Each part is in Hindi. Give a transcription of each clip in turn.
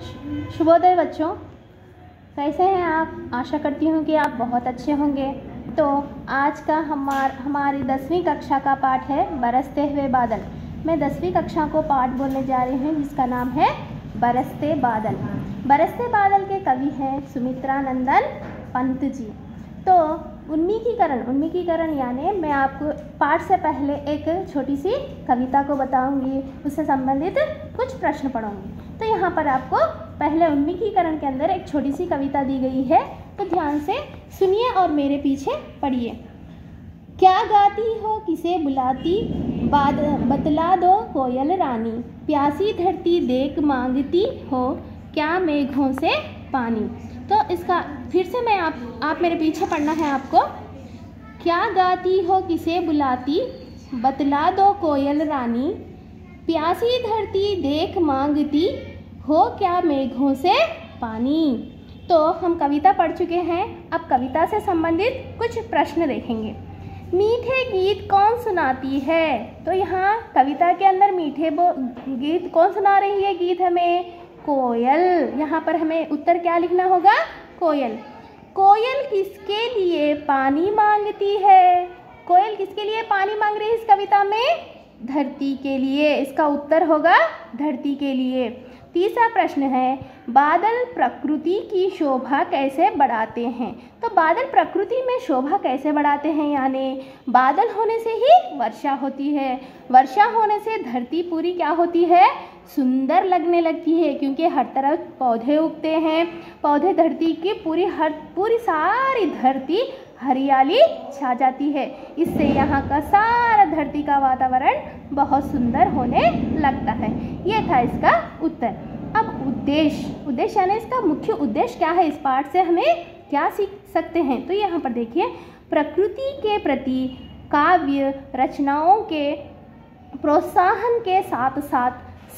शुभोदय बच्चों, कैसे हैं आप। आशा करती हूँ कि आप बहुत अच्छे होंगे। तो आज का हमारी 10वीं कक्षा का पाठ है बरसते हुए बादल। मैं 10वीं कक्षा को पाठ बोलने जा रही हूँ जिसका नाम है बरसते बादल। बरसते बादल के कवि हैं सुमित्रा नंदन पंत जी। तो उन्मीकीकरण यानी मैं आपको पाठ से पहले एक छोटी सी कविता को बताऊंगी, उससे संबंधित कुछ प्रश्न पढ़ूंगी। तो यहाँ पर आपको पहले उन्मीकीकरण के अंदर एक छोटी सी कविता दी गई है, तो ध्यान से सुनिए और मेरे पीछे पढ़िए। क्या गाती हो किसे बुलाती, बतला दो कोयल रानी, प्यासी धरती देख मांगती हो, क्या मेघों से पानी। तो इसका फिर से मैं आप मेरे पीछे पढ़ना है आपको। क्या गाती हो किसे बुलाती, बतला दो कोयल रानी, प्यासी धरती देख मांगती हो, क्या मेघों से पानी। तो हम कविता पढ़ चुके हैं, अब कविता से संबंधित कुछ प्रश्न देखेंगे। मीठे गीत कौन सुनाती है। तो यहाँ कविता के अंदर मीठे गीत कौन सुना रही है, गीत हमें कोयल। यहाँ पर हमें उत्तर क्या लिखना होगा, कोयल। कोयल किसके लिए पानी मांगती है। कोयल किसके लिए पानी मांग रही है इस कविता में, धरती के लिए। इसका उत्तर होगा धरती के लिए। तीसरा प्रश्न है, बादल प्रकृति की शोभा कैसे बढ़ाते हैं। तो बादल प्रकृति में शोभा कैसे बढ़ाते हैं, यानी बादल होने से ही वर्षा होती है, वर्षा होने से धरती पूरी क्या होती है, सुंदर लगने लगती है, क्योंकि हर तरफ पौधे उगते हैं। पौधे धरती की पूरी सारी धरती हरियाली छा जाती है। इससे यहाँ का सारा धरती का वातावरण बहुत सुंदर होने लगता है। ये था इसका उत्तर। अब उद्देश्य यानी इसका मुख्य उद्देश्य क्या है, इस पाठ से हमें क्या सीख सकते हैं। तो यहाँ पर देखिए, प्रकृति के प्रति काव्य रचनाओं के प्रोत्साहन के साथ साथ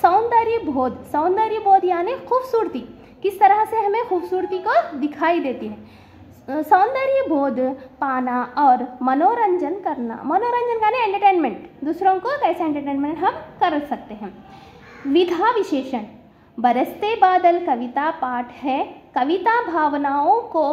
सौंदर्य बोध यानी खूबसूरती, किस तरह से हमें खूबसूरती को दिखाई देती है, सौंदर्य बोध पाना और मनोरंजन करना यानी एंटरटेनमेंट, दूसरों को कैसे एंटरटेनमेंट हम कर सकते हैं। विधा विशेषण, बरसते बादल कविता पाठ है। कविता भावनाओं को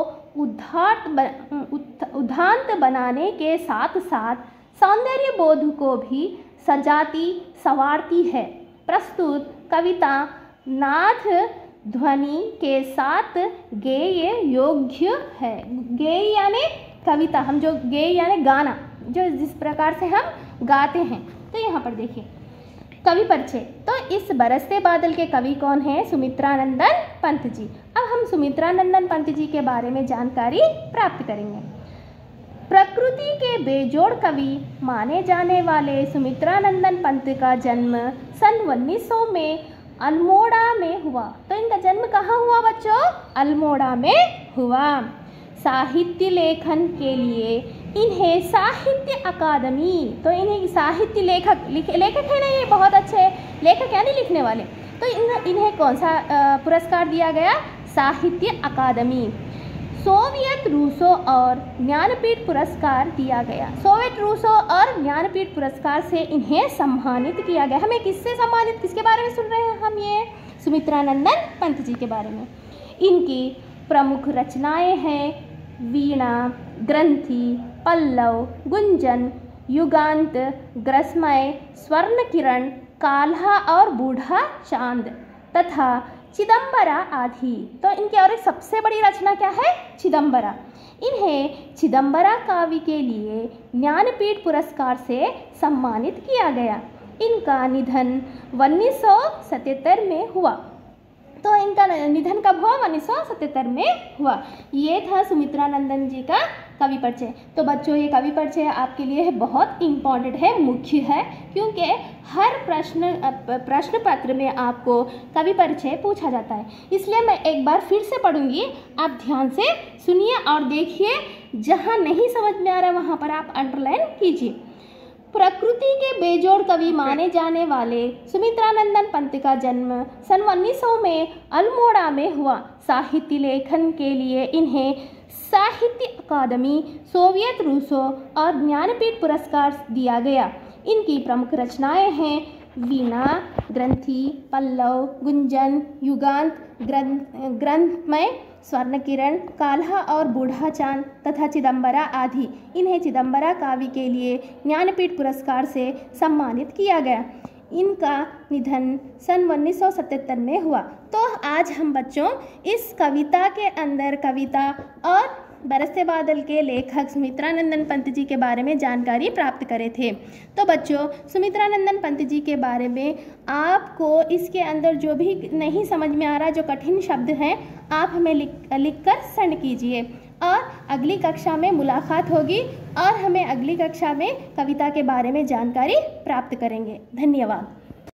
उद्धांत बनाने के साथ साथ सौंदर्य बोध को भी सजाती संवारती है। प्रस्तुत कविता नाद ध्वनि के साथ गेय योग्य है। गेय यानी कविता, हम जो गेय यानी गाना, जो जिस प्रकार से हम गाते हैं। तो यहाँ पर देखिए कवि परिचय। तो इस बरसते बादल के कवि कौन है, सुमित्रा नंदन पंत जी। अब हम सुमित्रा नंदन पंत जी के बारे में जानकारी प्राप्त करेंगे। प्रकृति के बेजोड़ कवि माने जाने वाले सुमित्रा नंदन पंत का जन्म सन 1900 में अल्मोड़ा में हुआ। तो इनका जन्म कहाँ हुआ बच्चों, अल्मोड़ा में हुआ। साहित्य लेखन के लिए इन्हें साहित्य अकादमी, तो इन्हें साहित्य लेखक है ना, ये बहुत अच्छे लेखक यानी लिखने वाले। तो इन्हें कौन सा पुरस्कार दिया गया, साहित्य अकादमी। सोवियत रूसों और ज्ञानपीठ पुरस्कार दिया गया। सोवियत रूसों और ज्ञानपीठ पुरस्कार से इन्हें सम्मानित किया गया। हमें किससे सम्मानित, किसके बारे में सुन रहे हैं हम, ये सुमित्रा नंदन पंत जी के बारे में। इनकी प्रमुख रचनाएं हैं वीणा, ग्रंथि, पल्लव, गुंजन, युगांत, ग्रसमय, स्वर्ण किरण, काल्हा और बूढ़ा चांद तथा चिदंबरा आदि। तो इनकी और एक सबसे बड़ी रचना क्या है, चिदंबरा। इन्हें चिदंबरा काव्य के लिए ज्ञानपीठ पुरस्कार से सम्मानित किया गया। इनका निधन 1977 में हुआ। तो इनका निधन कब हुआ, 1977 में हुआ। ये था सुमित्रा नंदन जी का कवि परिचय। तो बच्चों ये कवि परिचय आपके लिए बहुत इम्पॉर्टेंट है, मुख्य है, क्योंकि हर प्रश्न पत्र में आपको कवि परिचय पूछा जाता है। इसलिए मैं एक बार फिर से पढ़ूंगी, आप ध्यान से सुनिए और देखिए, जहाँ नहीं समझ में आ रहा वहाँ पर आप अंडरलाइन कीजिए। प्रकृति के बेजोड़ कवि माने जाने वाले सुमित्रा नंदन पंत का जन्म सन 1900 में अल्मोड़ा में हुआ। साहित्य लेखन के लिए इन्हें साहित्य अकादमी, सोवियत रूसों और ज्ञानपीठ पुरस्कार दिया गया। इनकी प्रमुख रचनाएं हैं वीणा, ग्रंथि, पल्लव, गुंजन, युगांत, ग्रंथमय, स्वर्णकिरण, काल्हा और बूढ़ा चांद तथा चिदंबरा आदि। इन्हें चिदंबरा काव्य के लिए ज्ञानपीठ पुरस्कार से सम्मानित किया गया। इनका निधन सन 1977 में हुआ। तो आज हम बच्चों इस कविता के अंदर कविता और बरसते बादल के लेखक सुमित्रानंदन पंत जी के बारे में जानकारी प्राप्त करे थे। तो बच्चों सुमित्रानंदन पंत जी के बारे में आपको इसके अंदर जो भी नहीं समझ में आ रहा, जो कठिन शब्द हैं, आप हमें लिखकर सेंड कीजिए और अगली कक्षा में मुलाकात होगी और हमें अगली कक्षा में कविता के बारे में जानकारी प्राप्त करेंगे। धन्यवाद।